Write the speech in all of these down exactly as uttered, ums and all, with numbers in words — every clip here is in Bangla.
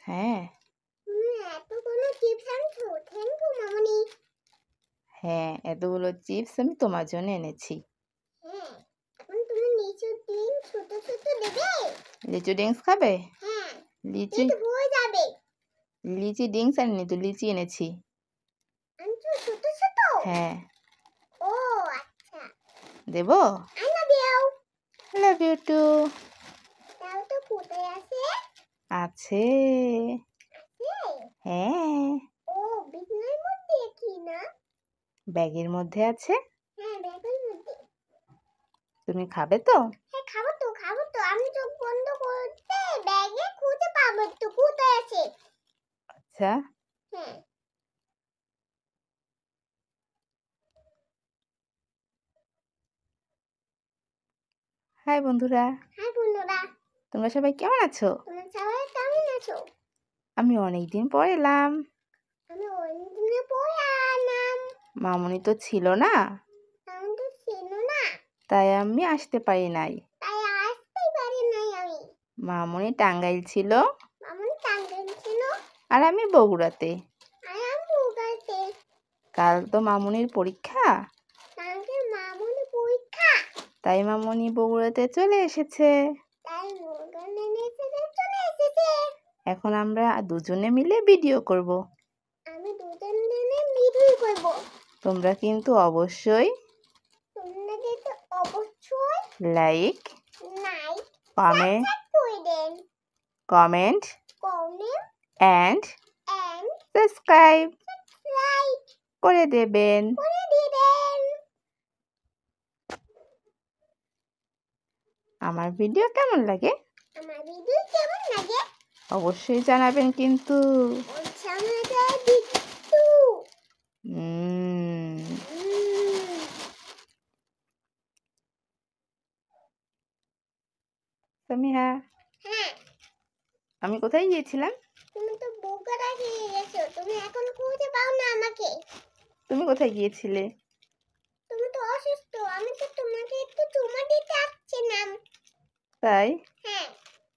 হ্যাঁ হুম এতগুলো চিপস আমি থ্যাংক ইউ মামনি। হ্যাঁ এতগুলো চিপস আমি তোমার জন্য এনেছি। হ্যাঁ এখন তুমি লিচু ডিম ছোট ছোট দেবে। লিচু ডিংস খাবে? হ্যাঁ লিচি পেট ভরে যাবে। লিচি ডিংস আনিনি তো, লিচি এনেছি। আনছো ছোট ছোট? হ্যাঁ ও আচ্ছা দেবো? I love you. Love you too. তাও তো কোথায় আছে? আছে। আছে? হ্যাঁ ও বিছানার মধ্যে কি না? ব্যাগের মধ্যে আছে। হ্যাঁ ব্যাগের মধ্যে। তুমি খাবে তো? হ্যাঁ খাবো তো খাবো তো আমি চোখ বন্ধ করতে ব্যাগে খুঁজে পাবো তো কোথায় আছে। আচ্ছা হ্যাঁ হাই বন্ধুরা, হাই বন্ধুরা, তোমরা সবাই কেমন আছো? তোমরা সবাই কেমন আছো? আমি অনেকদিন পর এলাম। আমি অনেকদিন পরে আলাম। মামুনি তো ছিল না, আমি তো ছিল না, তাই আমি আসতে পারি নাই। তাই আসতেই পারি নাই আমি। মামুনি টাঙ্গাইল ছিল মামুনি টাঙ্গাইল ছিল আর আমি বগুড়াতে। আর আমি উগাইতে। কাল তো মামুনির পরীক্ষা, কালকে মামুনি পরীক্ষা, তাই মামুনি বগুড়াতে চলে এসেছে। তাই মোগল এনেছে চলে এসেছে। এখন আমরা দুজনে মিলে ভিডিও করব। আমি দুজন দিনে ভিডিও করব। তোমরা কিন্তু অবশ্যই তোমরা কিন্তু অবশ্যই লাইক লাইক কমেন্ট করে দেন, comment comment and and subscribe like করে দেবেন। করে দিবেন। আমার ভিডিও কেমন লাগে আমার ভিডিও কেমন লাগে অবশ্যই জানাবেন কিন্তু। ওছামাটা দিতু। উম, সামিহা, হ্যাঁ আমি কোথায় গিয়েছিলাম? তুমি তো বোকাটা খেয়ে গেছো, তুমি এখন খুঁজে পাও না আমাকে। তুমি কোথায় গিয়েছিলে? তুমি তো অসুস্থ, আমি তো তোমাকে একটু চুমা দিতে আসছিলাম। তাই? হ্যাঁ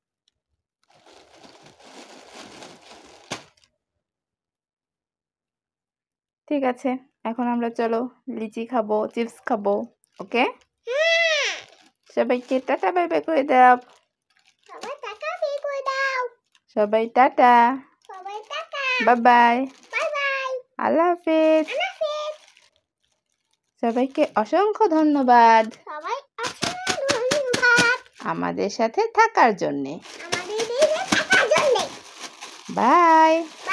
ঠিক আছে, এখন আমরা চলো লিচি খাবো, চিপস খাবো। ওকে, হ্যাঁ সবাইকে টাটা বাই বাই করে দাও। সবাই টাকা পে করে দাও। সবাই টাটা সবাই টাকা বাই বাই, বাই বাই, আল্লাহ হাফেজ। আল্লাহ হাফেজ। সবাইকে অসংখ্য ধন্যবাদ সবাই অসংখ্য ধন্যবাদ আমাদের সাথে থাকার জন্যে। আমাদের দেশে থাকার জন্য। বাই।